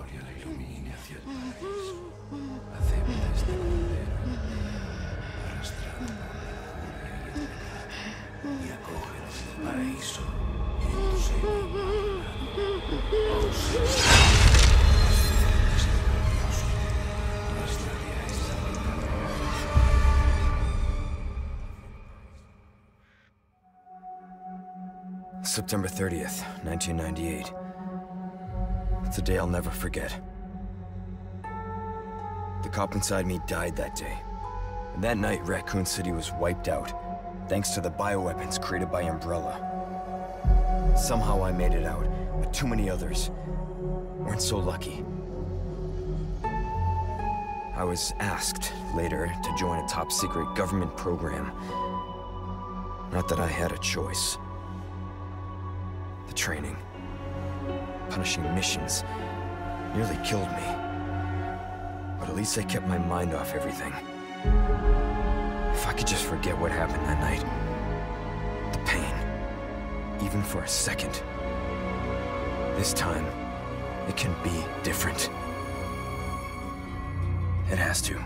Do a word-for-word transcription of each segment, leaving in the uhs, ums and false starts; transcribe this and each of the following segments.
memoria la ilumine hacia el paraíso. Acepta esta condena, arrastrada por la furia y el pecado, y acoge desde el paraíso en tu seno inmaculado. Oh Señor, este glorioso, muéstrale a esta pecadora. September thirtieth, nineteen ninety-eight. It's a day I'll never forget. The cop inside me died that day. And that night, Raccoon City was wiped out, thanks to the bioweapons created by Umbrella. Somehow I made it out, but too many others weren't so lucky. I was asked later to join a top-secret government program. Not that I had a choice. The training, punishing missions, nearly killed me. But at least I kept my mind off everything. If I could just forget what happened that night. The pain, even for a second. This time, it can be different. It has to.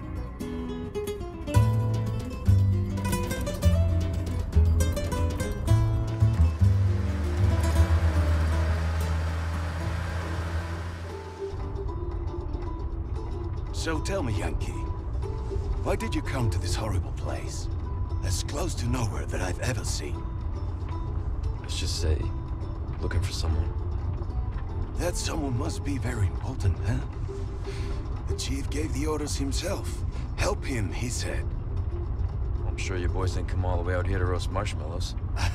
So tell me, Yankee, why did you come to this horrible place? As close to nowhere that I've ever seen. Let's just say, looking for someone. That someone must be very important, huh? The chief gave the orders himself. Help him, he said. I'm sure you boys didn't come all the way out here to roast marshmallows.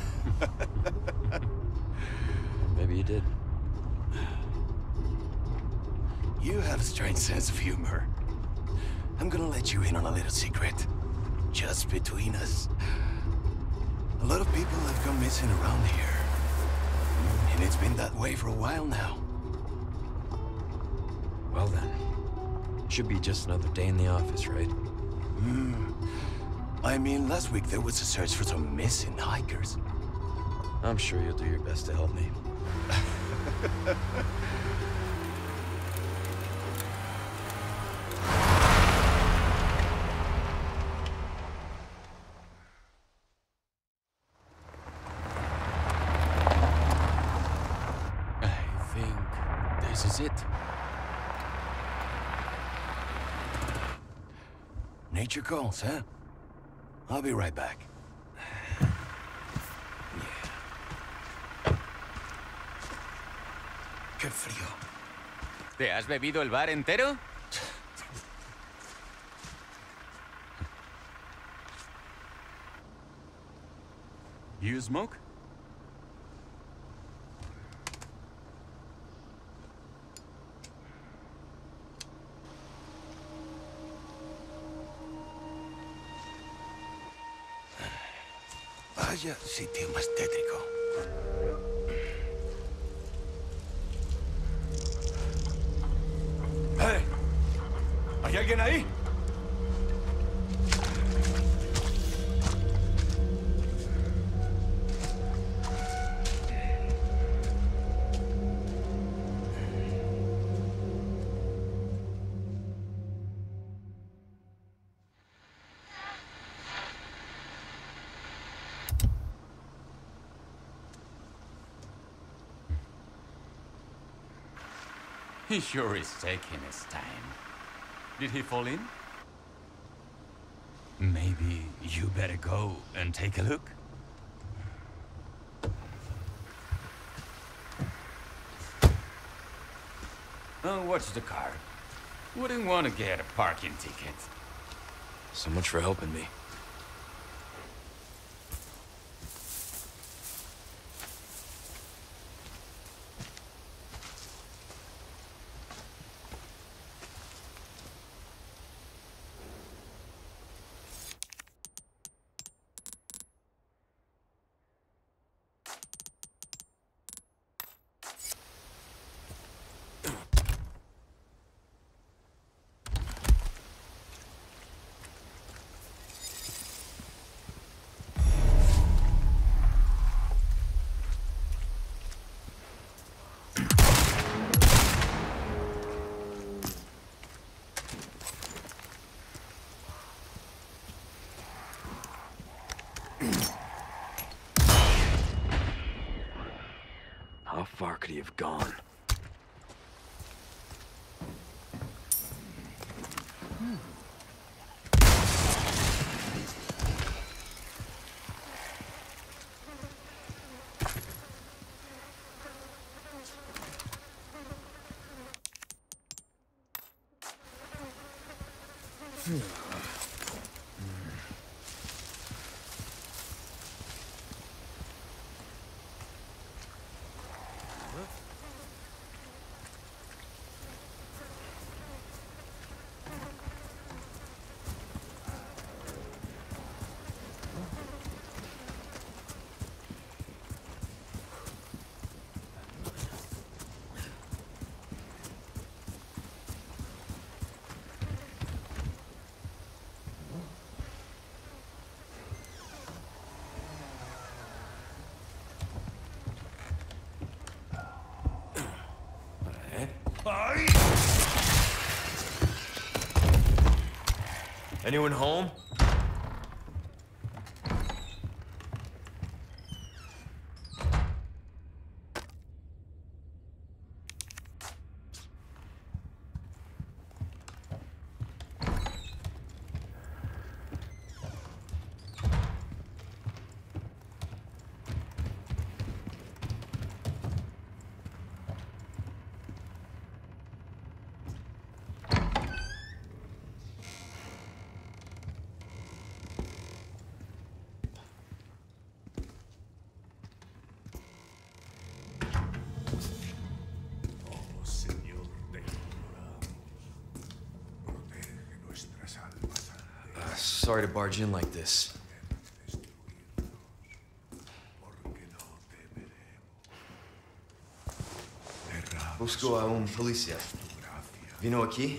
Maybe you did. You have a strange sense of humor. I'm gonna let you in on a little secret. Just between us. A lot of people have gone missing around here. And it's been that way for a while now. Well then, should be just another day in the office, right? Hmm. I mean, last week there was a search for some missing hikers. I'm sure you'll do your best to help me. This is it. Nature calls, huh? I'll be right back. Yeah. Qué frío. ¿Te has bebido el bar entero? You smoke? Vaya sitio más tétrico. ¡Eh! ¿Hay alguien ahí? He sure is taking his time. Did he fall in? Maybe you better go and take a look. Oh, watch the car. Wouldn't want to get a parking ticket. So much for helping me. far could he have gone? Anyone home? Sorry to barge in like this. Busco a un policía. ¿Vino aquí?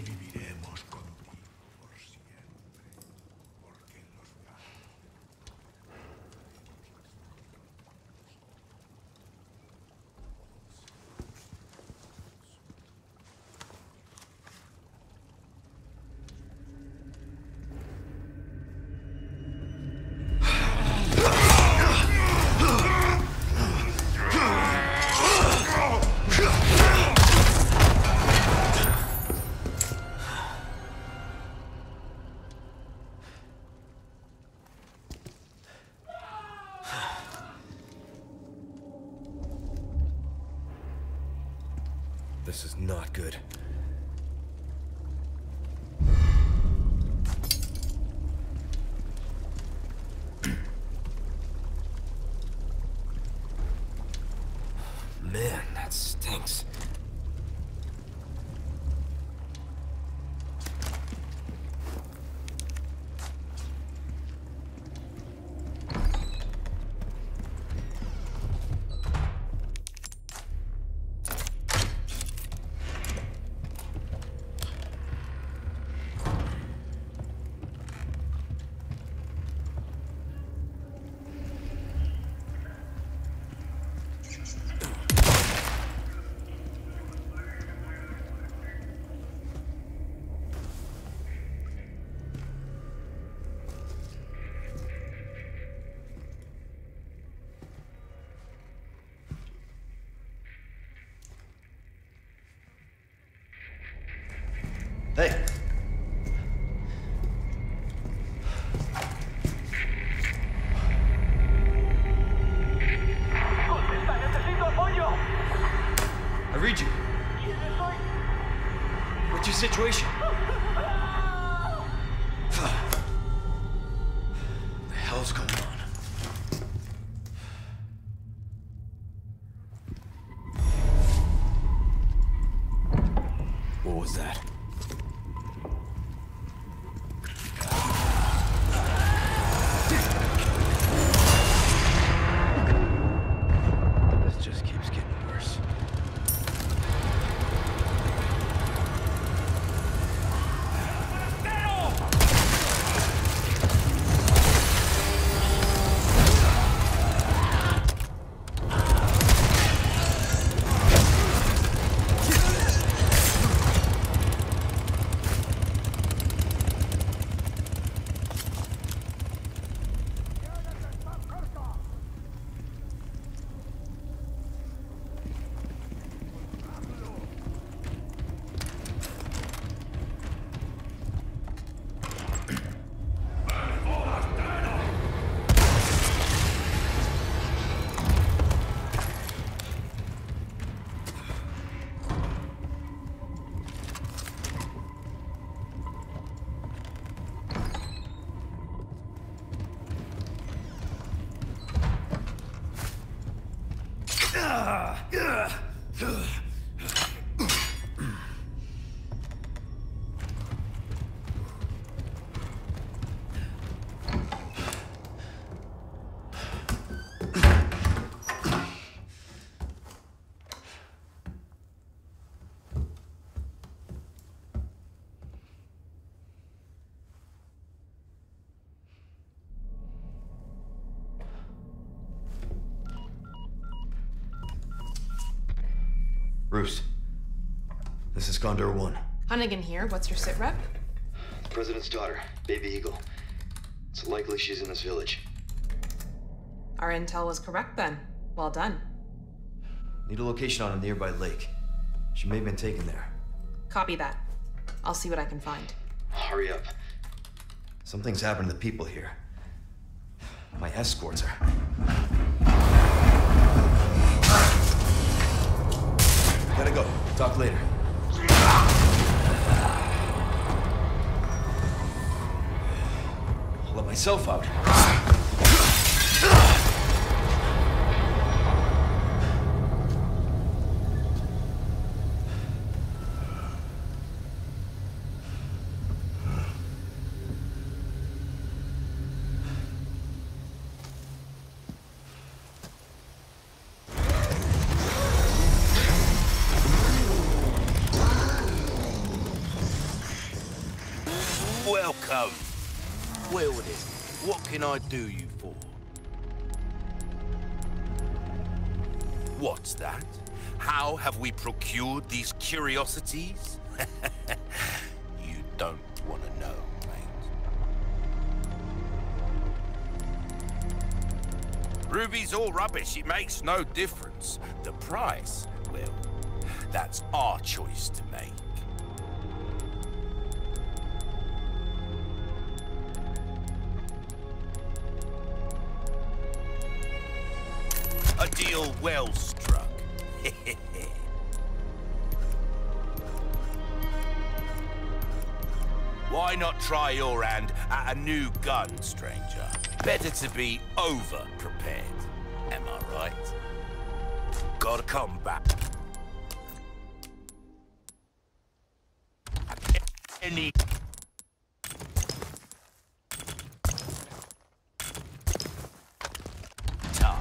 This is not good. Man, that stinks. Hey! Necesito apoyo. I read you. What's your situation? What the hell's going on? What was that? This just keeps getting worse. Bruce, this is Condor One. Hunnigan here. What's your sit rep? The President's daughter, Baby Eagle. It's likely she's in this village. Our intel was correct then. Well done. Need a location on a nearby lake. She may have been taken there. Copy that. I'll see what I can find. Hurry up. Something's happened to the people here. My escorts are... Gotta go. Talk later. I'll let myself out. Welcome. Well then, what can I do you for? What's that? How have we procured these curiosities? You don't want to know, mate. Ruby's all rubbish. It makes no difference. The price, well, that's our choice to make. A deal well struck. Why not try your hand at a new gun, stranger? Better to be over-prepared, am I right? Gotta come back. Any... time.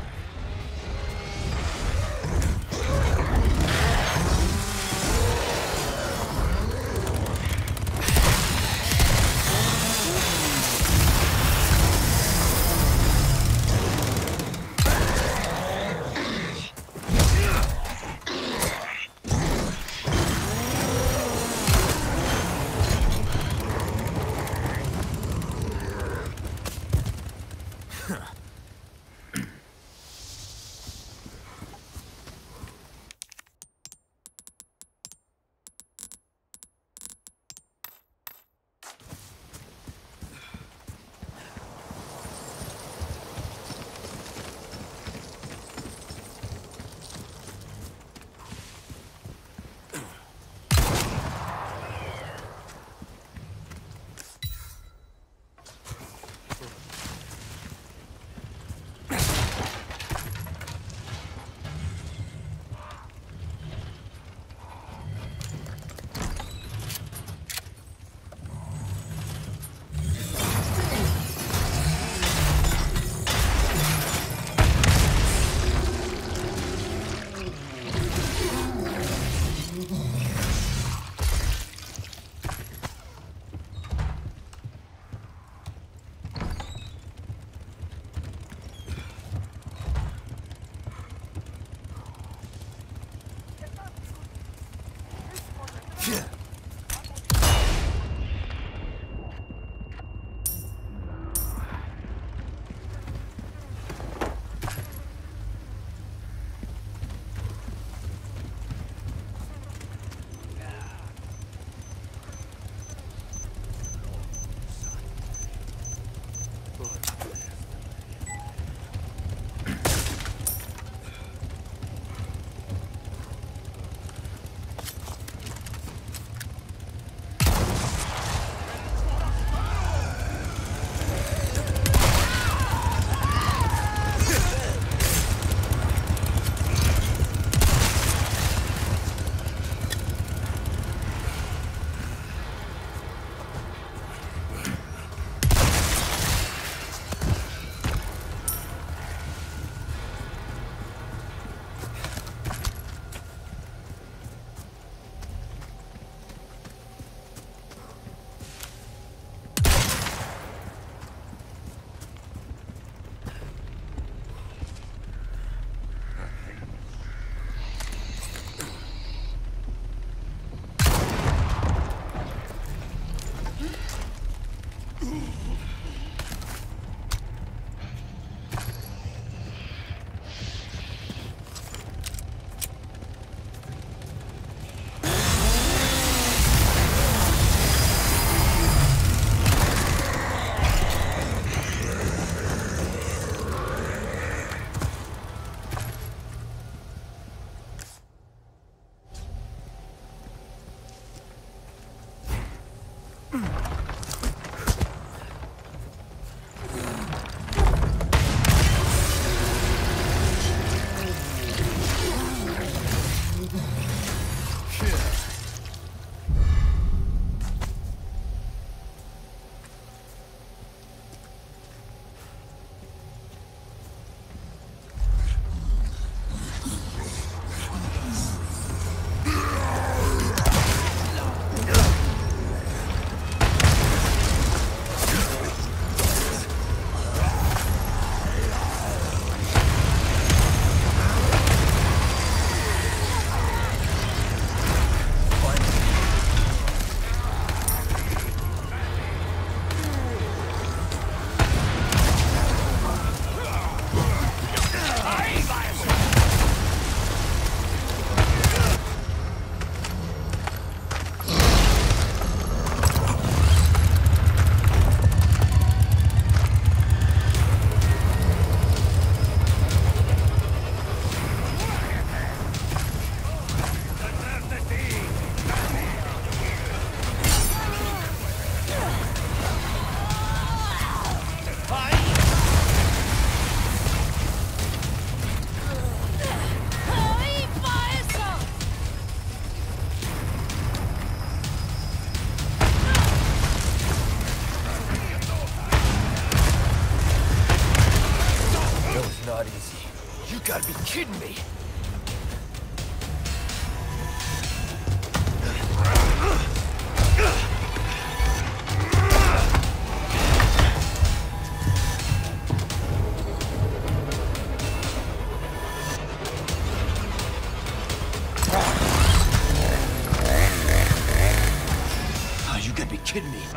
kidding me.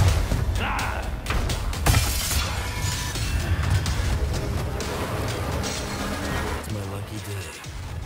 It's my lucky day.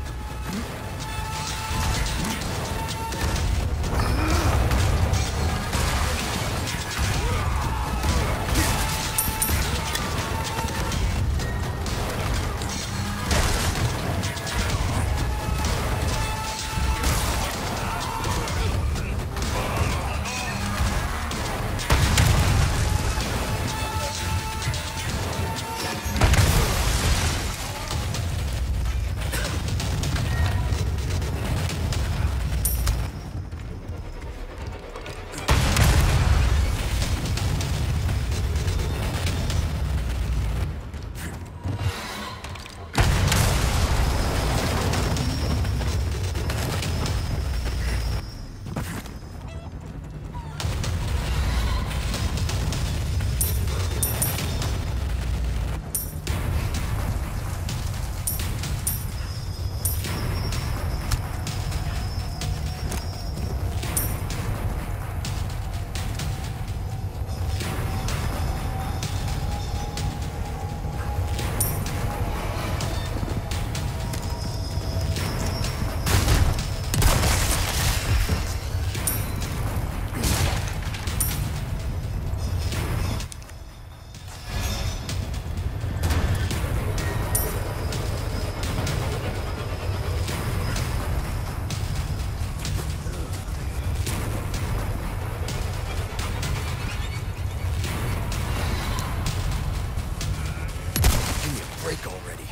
Already.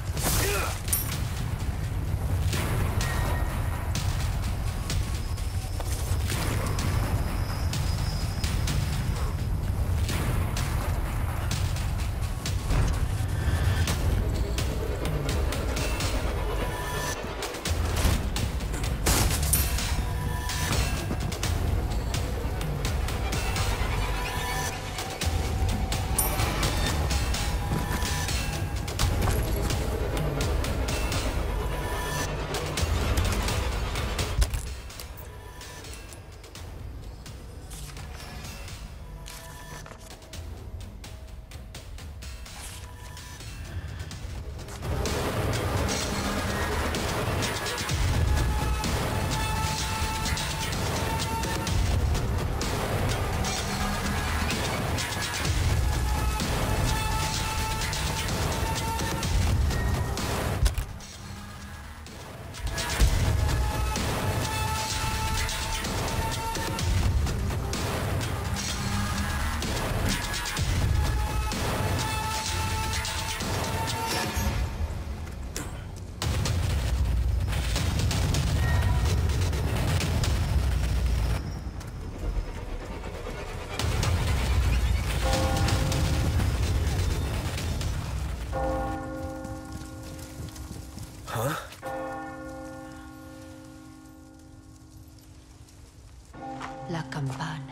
La campana.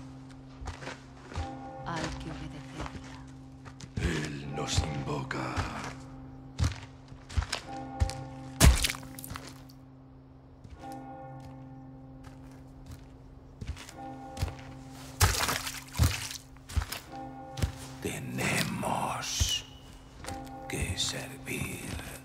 Hay que obedecerla. Él nos invoca. Tenemos que servir.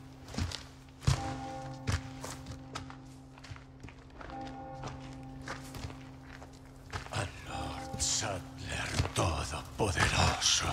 Al Lord Saddler Todopoderoso.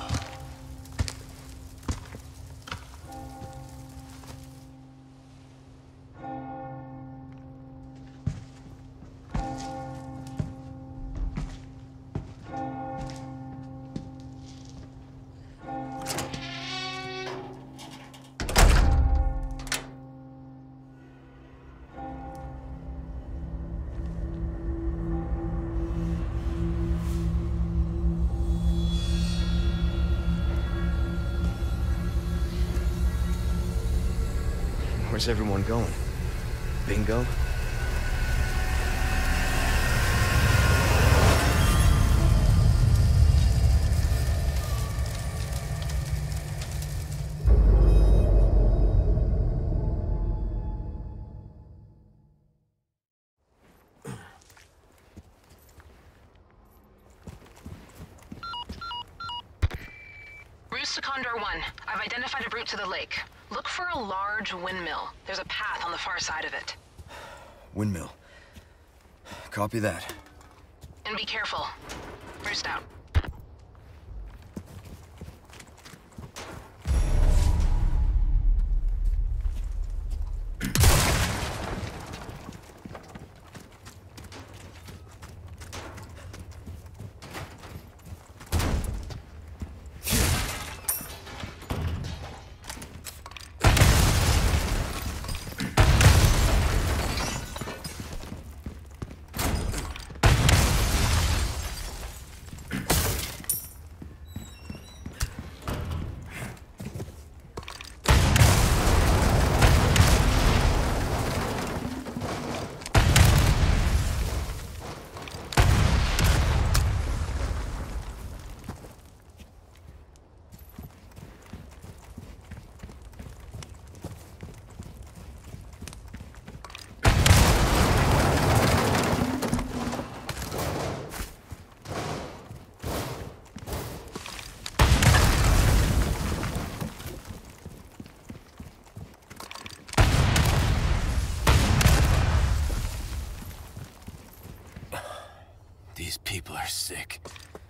Where's everyone going? Bingo? is to Condor One. I've identified a route to the lake. Look for a large windmill. There's a path on the far side of it. Windmill. Copy that. And be careful. Roost out. These people are sick.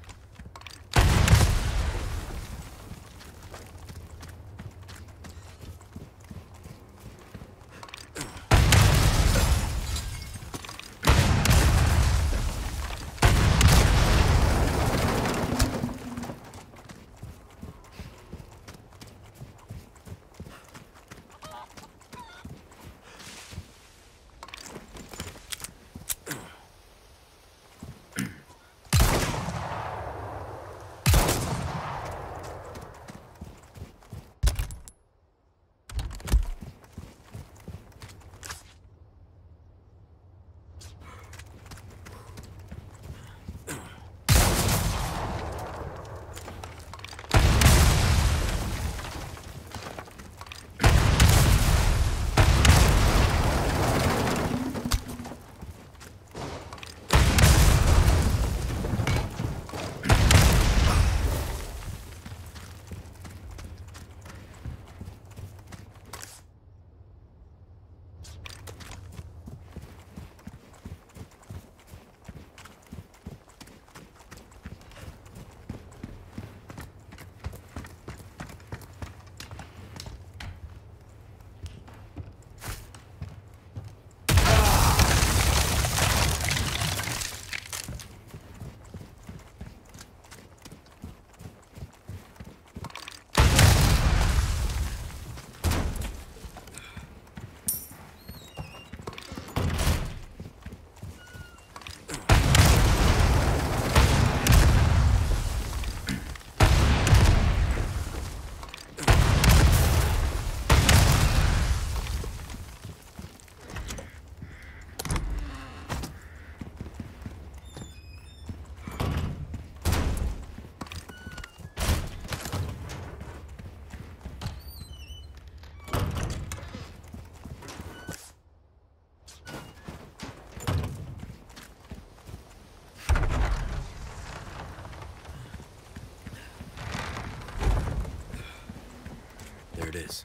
There it is.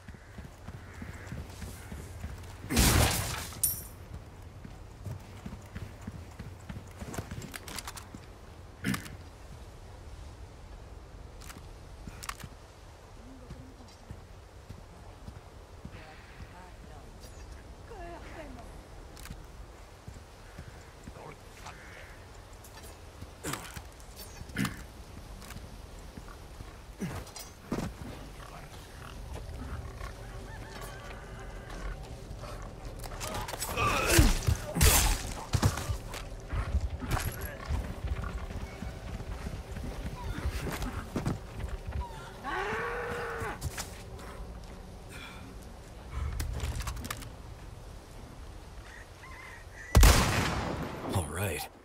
Right.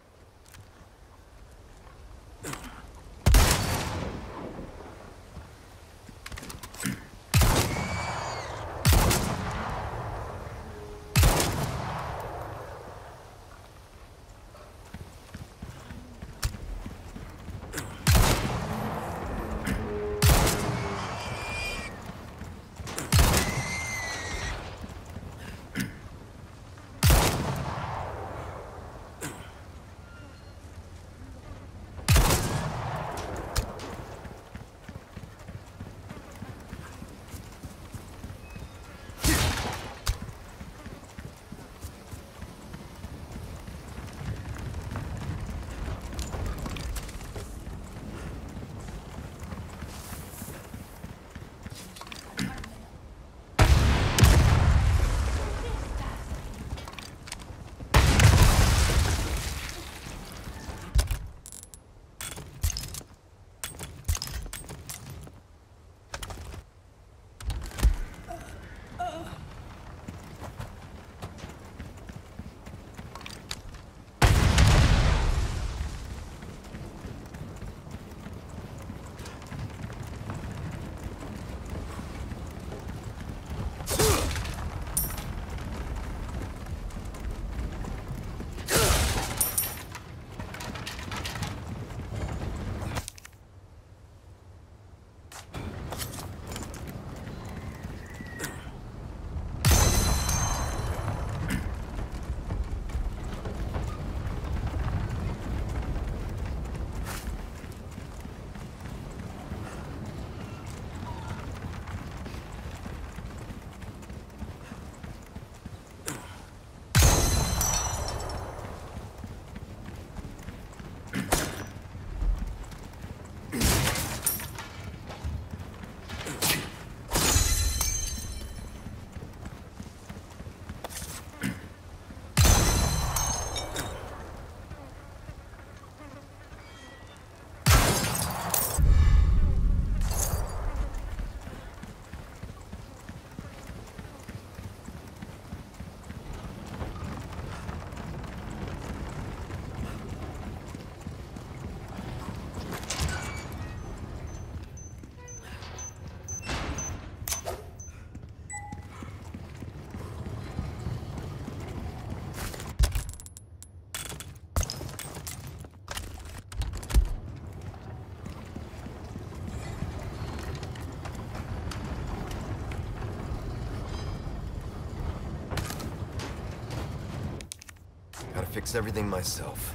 fix everything myself.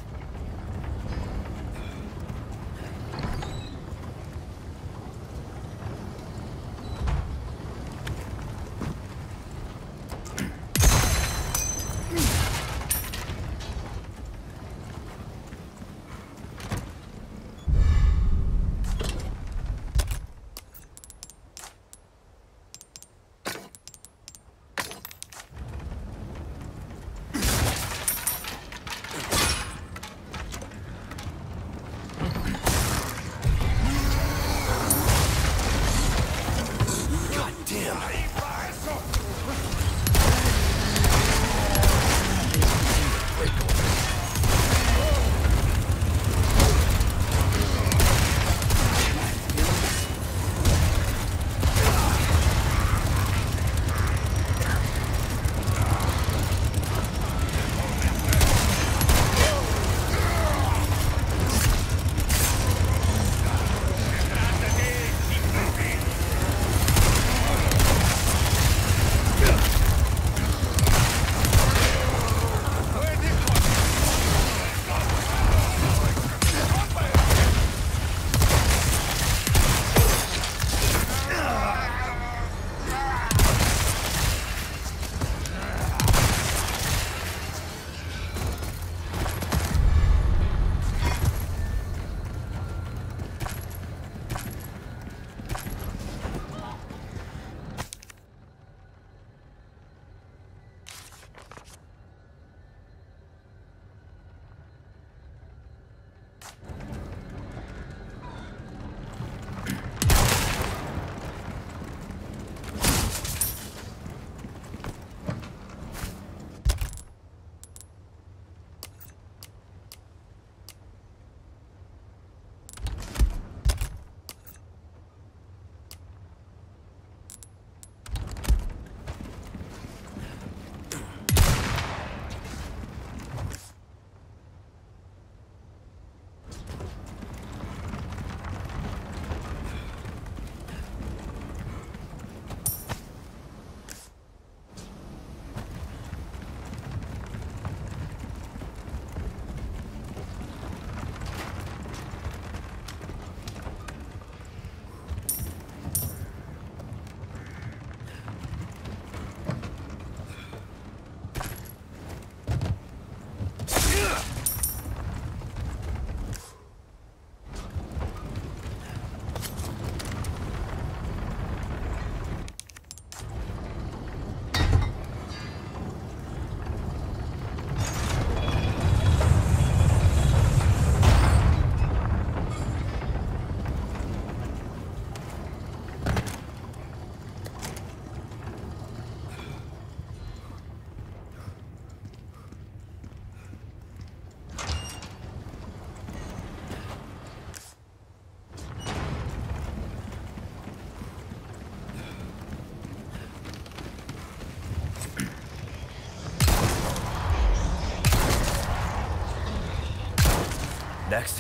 Next.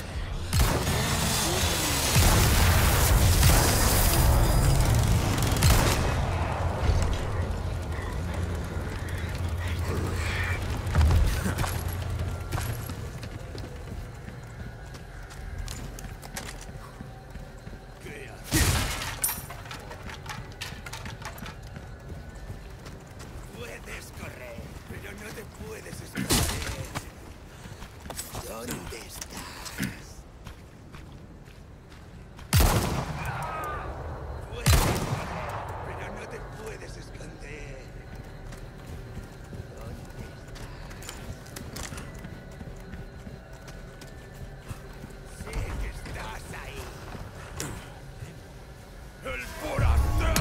Puedes correr, pero no te puedes esconder. ¿Dónde estás? Puedes correr, pero no te puedes esconder. ¿Dónde estás? Sé que estás ahí. ¡El forastero!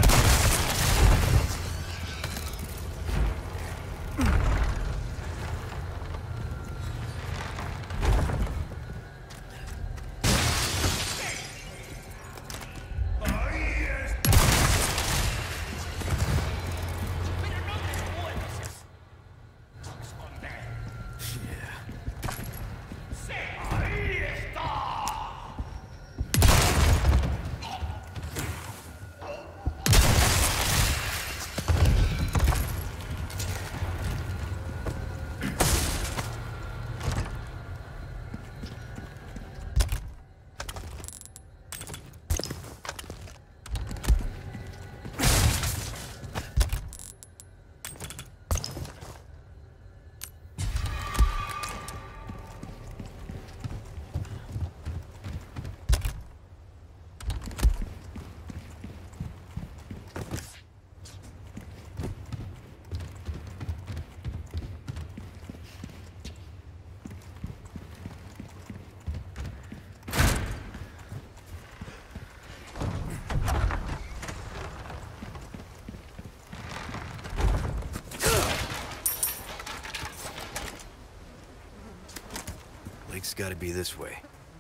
Lake's gotta be this way.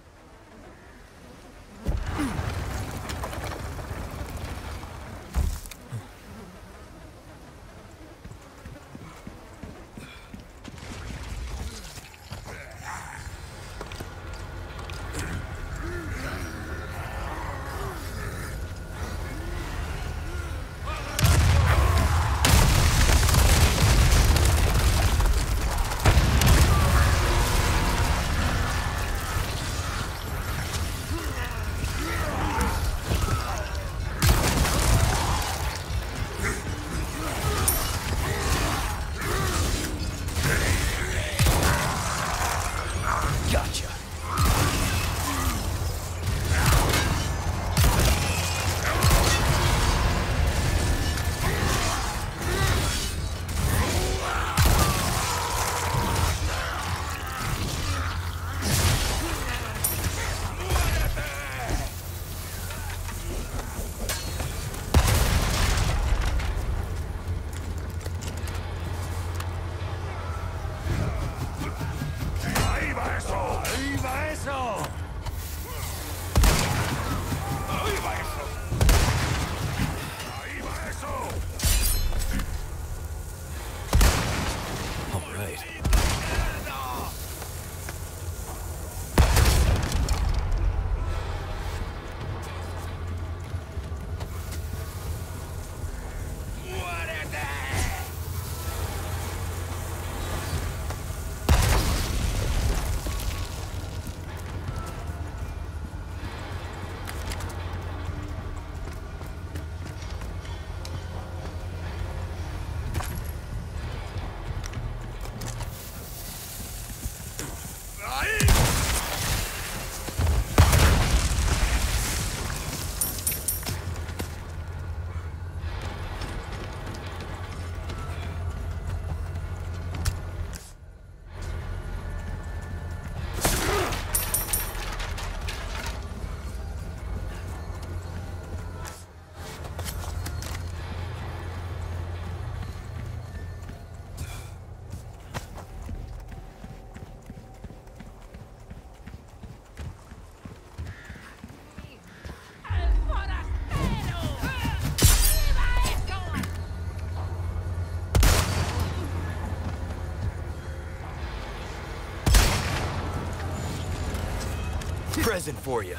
Present for you.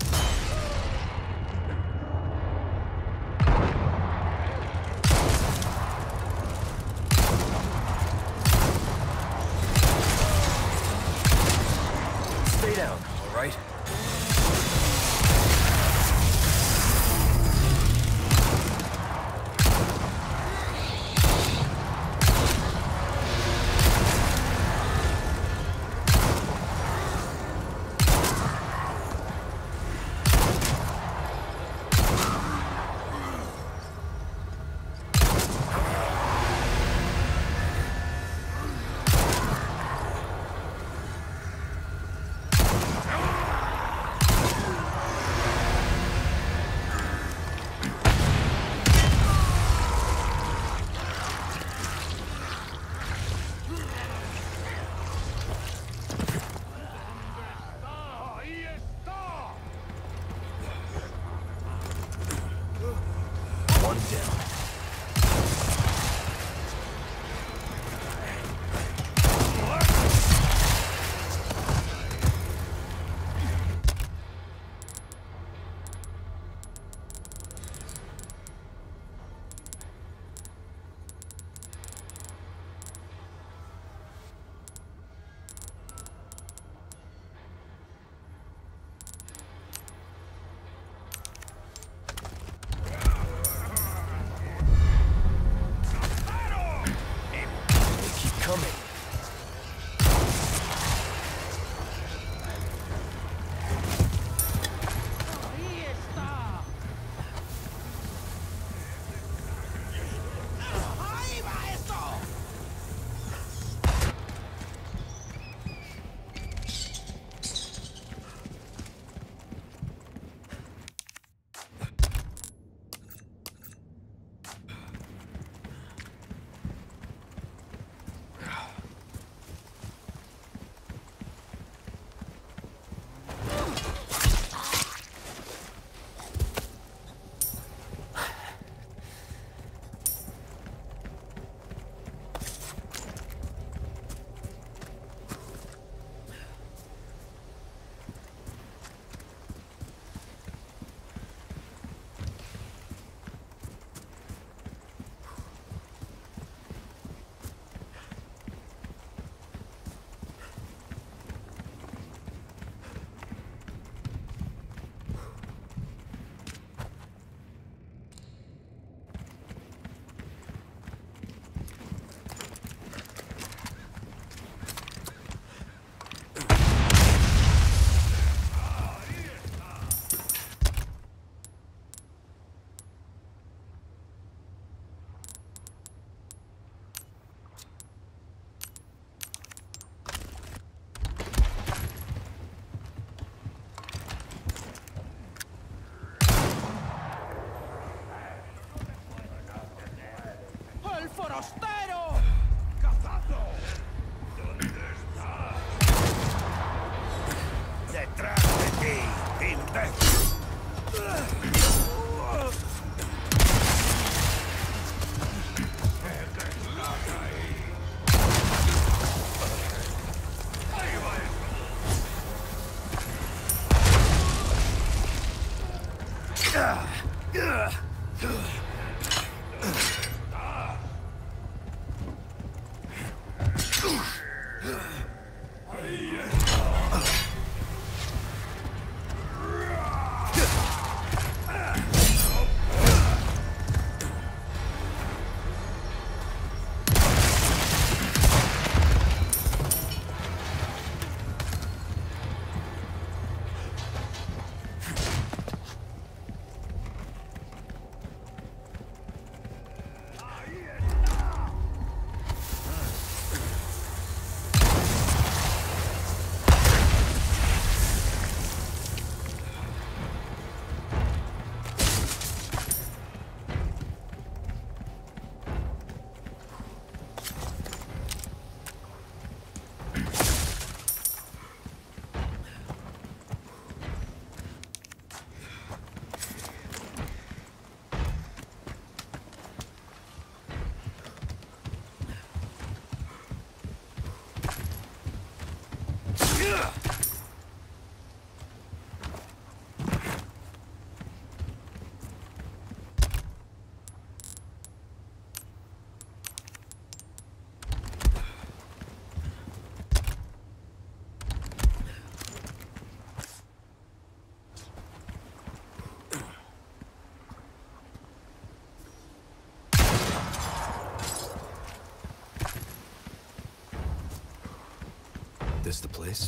Stay down, all right? This the place?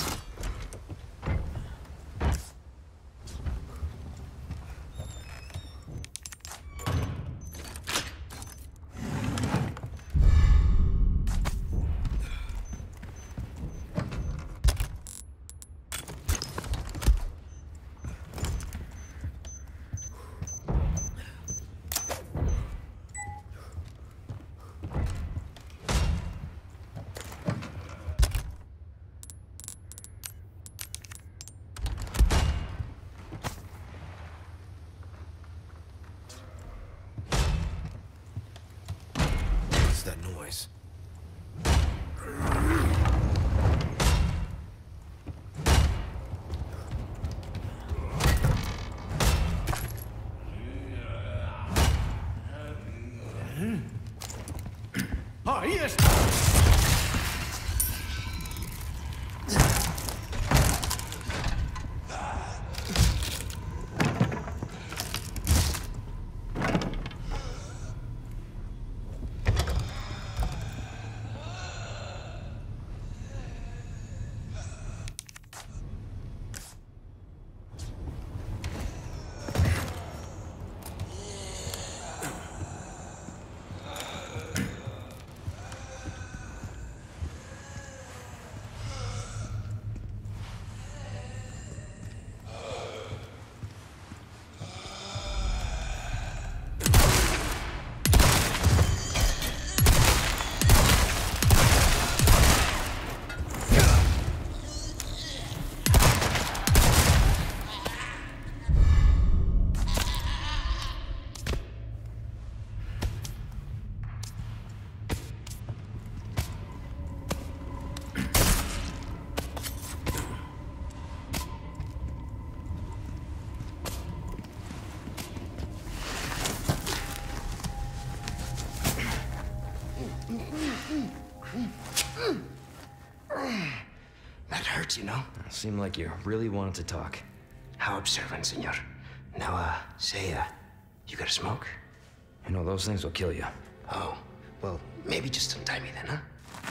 What's that noise? Ahí está. That hurts, you know? Seemed like you really wanted to talk. How observant, senor. Now, uh, say, uh, you got a smoke? You know, those things will kill you. Oh, well, maybe just untie me then,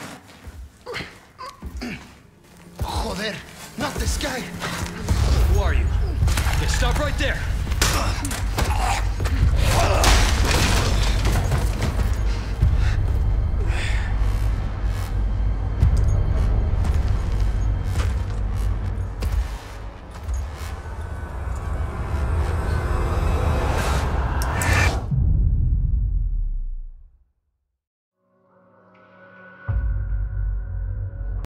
huh? Joder, not this guy! Who are you? Yeah, stop right there!